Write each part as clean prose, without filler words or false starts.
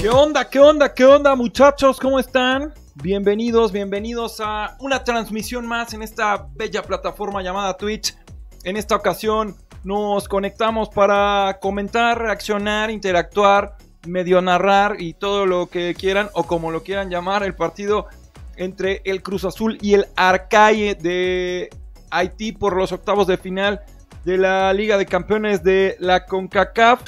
¿Qué onda? ¿Qué onda? ¿Qué onda, muchachos? ¿Cómo están? Bienvenidos a una transmisión más en esta bella plataforma llamada Twitch. En esta ocasión nos conectamos para comentar, reaccionar, interactuar, medio narrar y todo lo que quieran o como lo quieran llamar, el partido entre el Cruz Azul y el Arcaye de Haití por los octavos de final de la Liga de Campeones de la CONCACAF.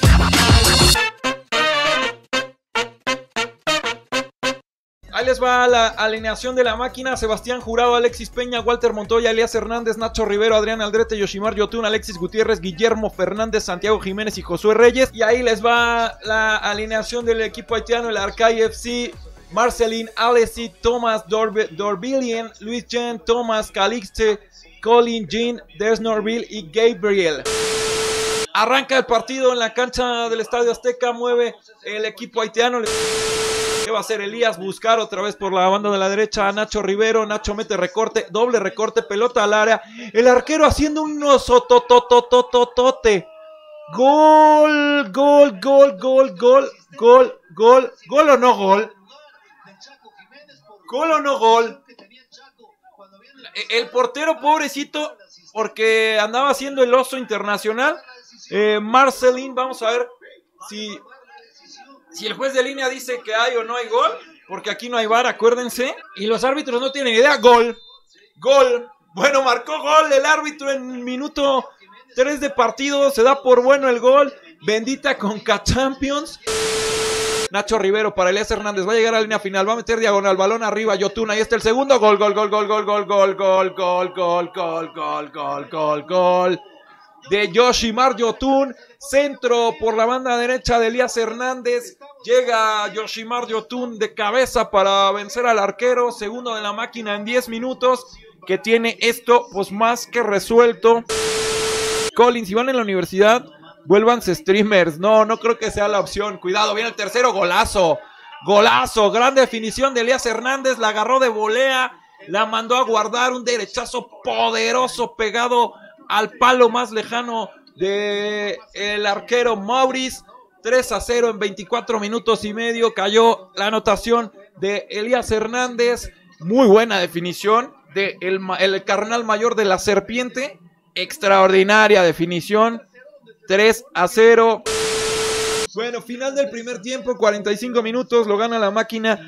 Ahí les va la alineación de la máquina: Sebastián Jurado, Alexis Peña, Walter Montoya, Elías Hernández, Nacho Rivero, Adrián Aldrete, Yoshimar Yotun, Alexis Gutiérrez, Guillermo Fernández, Santiago Jiménez y Josué Reyes. Y ahí les va la alineación del equipo haitiano, el Arcaye FC: Marcelin Alessi, Thomas Dorbilien, Luis Jean, Thomas Calixte, Colin Jean, Desnorville y Gabriel. Arranca el partido en la cancha del Estadio Azteca, mueve el equipo haitiano. ¿Qué va a hacer Elías? Buscar otra vez por la banda de la derecha a Nacho Rivero. Nacho mete recorte, doble recorte, pelota al área. El arquero haciendo un osotototototote. Gol, gol, gol, gol, gol, gol, gol, gol o no gol. Gol o no gol. El portero, pobrecito, porque andaba haciendo el oso internacional. Marcelin, vamos a ver si el juez de línea dice que hay o no hay gol, porque aquí no hay VAR, acuérdense. Y los árbitros no tienen idea. Gol, gol. Bueno, marcó gol el árbitro en minuto 3 de partido. Se da por bueno el gol. Bendita CONCACHAMPIONS. Nacho Rivero para Elías Hernández, va a llegar a la línea final, va a meter diagonal, balón arriba, Yotun, ahí está el segundo, gol, gol, gol, gol, gol, gol, gol, gol, gol, gol, gol, gol, gol, gol, gol, de Yoshimar Yotun. Centro por la banda derecha de Elías Hernández, llega Yoshimar Yotun de cabeza para vencer al arquero, segundo de la máquina en 10 minutos, que tiene esto pues más que resuelto. Colin, si van en la universidad, vuélvanse streamers. No creo que sea la opción. Cuidado, viene el tercero, golazo. Golazo, gran definición de Elías Hernández. La agarró de volea, la mandó a guardar. Un derechazo poderoso pegado al palo más lejano del arquero Maurice. 3-0 en 24 minutos y medio. Cayó la anotación de Elías Hernández. Muy buena definición de el carnal mayor de la serpiente. Extraordinaria definición. 3-0. Bueno, final del primer tiempo, 45 minutos, lo gana la máquina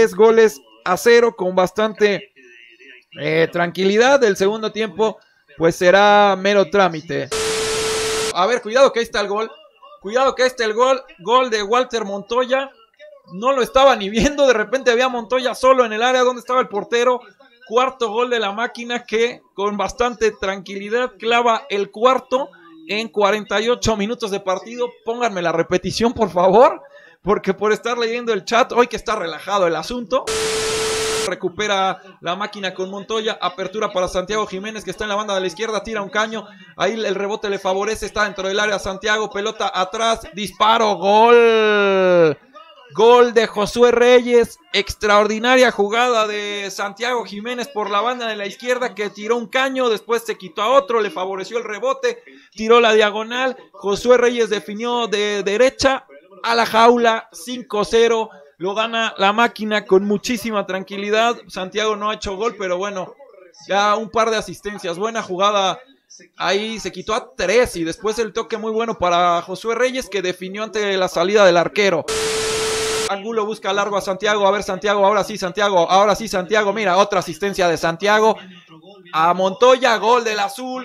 3-0 con bastante tranquilidad. El segundo tiempo pues será mero trámite. A ver, cuidado que ahí está el gol. Cuidado que ahí está el gol. Gol de Walter Montoya. No lo estaba ni viendo, de repente había Montoya solo en el área donde estaba el portero. Cuarto gol de la máquina que con bastante tranquilidad clava el cuarto en 48 minutos de partido. Pónganme la repetición, por favor, porque por estar leyendo el chat, hoy que está relajado el asunto. Recupera la máquina con Montoya, apertura para Santiago Jiménez, que está en la banda de la izquierda, tira un caño, ahí el rebote le favorece, está dentro del área Santiago, pelota atrás, disparo, gol. Gol de Josué Reyes, extraordinaria jugada de Santiago Jiménez por la banda de la izquierda, que tiró un caño, después se quitó a otro, le favoreció el rebote, tiró la diagonal, Josué Reyes definió de derecha a la jaula. 5-0, lo gana la máquina con muchísima tranquilidad. Santiago no ha hecho gol, pero bueno, ya un par de asistencias, buena jugada. Ahí se quitó a 3 y después el toque muy bueno para Josué Reyes, que definió ante la salida del arquero. Angulo busca largo a Santiago, a ver Santiago, ahora sí Santiago, mira, otra asistencia de Santiago a Montoya, gol del azul,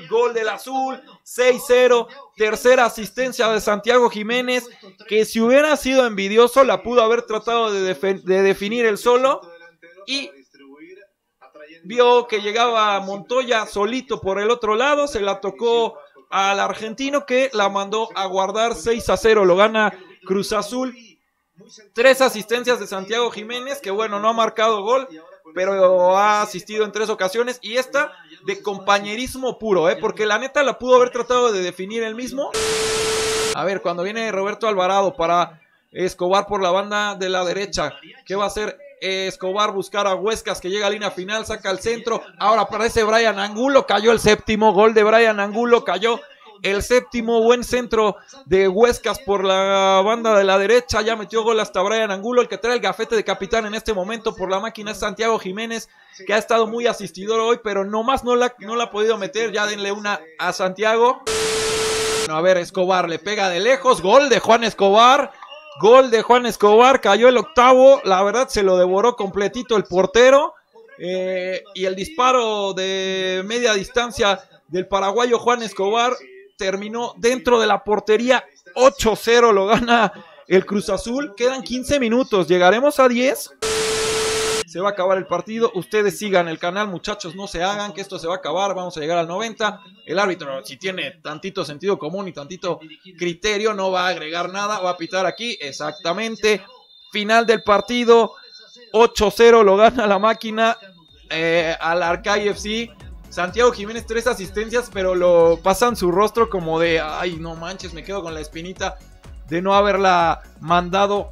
6-0, tercera asistencia de Santiago Jiménez, que si hubiera sido envidioso la pudo haber tratado de definir él solo, y vio que llegaba Montoya solito por el otro lado, se la tocó al argentino, que la mandó a guardar. 6-0, lo gana Cruz Azul. 3 asistencias de Santiago Jiménez, que bueno, no ha marcado gol, pero ha asistido en 3 ocasiones, y esta de compañerismo puro, porque la neta la pudo haber tratado de definir él mismo. A ver, cuando viene Roberto Alvarado para Escobar por la banda de la derecha, ¿qué va a hacer Escobar? Buscar a Huescas, que llega a línea final, saca el centro, ahora aparece Brian Angulo, cayó el séptimo, gol de Brian Angulo, cayó el séptimo, buen centro de Huescas por la banda de la derecha, ya metió gol hasta Brian Angulo. El que trae el gafete de capitán en este momento por la máquina es Santiago Jiménez, que ha estado muy asistidor hoy, pero nomás no la ha podido meter. Ya denle una a Santiago. Bueno, a ver, Escobar le pega de lejos, gol de Juan Escobar. Gol de Juan Escobar, cayó el octavo, la verdad se lo devoró completito el portero. Y el disparo de media distancia del paraguayo Juan Escobar terminó dentro de la portería. 8-0 lo gana el Cruz Azul. Quedan 15 minutos, ¿llegaremos a 10? Se va a acabar el partido. Ustedes sigan el canal, muchachos, no se hagan, que esto se va a acabar. Vamos a llegar al 90. El árbitro, si tiene tantito sentido común y tantito criterio, no va a agregar nada, va a pitar aquí. Exactamente. Final del partido. 8-0 lo gana la máquina al Arcay FC. Santiago Jiménez 3 asistencias, pero lo pasan su rostro como de, ay, no manches, me quedo con la espinita de no haberla mandado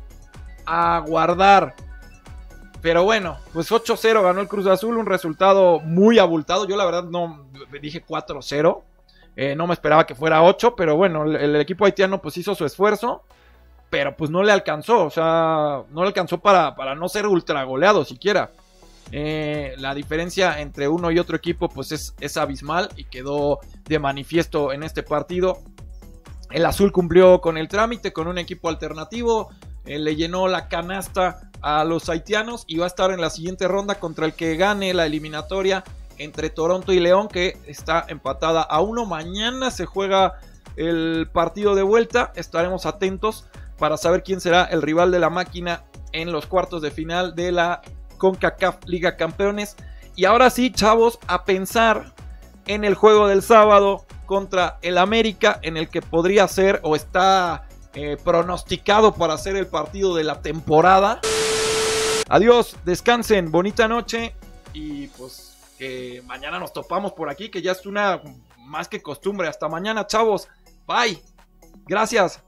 a guardar. Pero bueno, pues 8-0 ganó el Cruz Azul, un resultado muy abultado. Yo la verdad no dije 4-0, no me esperaba que fuera 8, pero bueno, el equipo haitiano pues hizo su esfuerzo, pero pues no le alcanzó, o sea, no le alcanzó para no ser ultra goleado siquiera. La diferencia entre uno y otro equipo pues es abismal y quedó de manifiesto en este partido. El azul cumplió con el trámite, con un equipo alternativo, le llenó la canasta a los haitianos y va a estar en la siguiente ronda contra el que gane la eliminatoria entre Toronto y León, que está empatada a 1. Mañana se juega el partido de vuelta, estaremos atentos para saber quién será el rival de la máquina en los cuartos de final de la CONCACAF Liga Campeones. Y ahora sí, chavos, a pensar en el juego del sábado contra el América, en el que podría ser o está pronosticado para ser el partido de la temporada. Adiós, descansen, bonita noche y pues que mañana nos topamos por aquí, que ya es una más que costumbre. Hasta mañana, chavos, bye, gracias.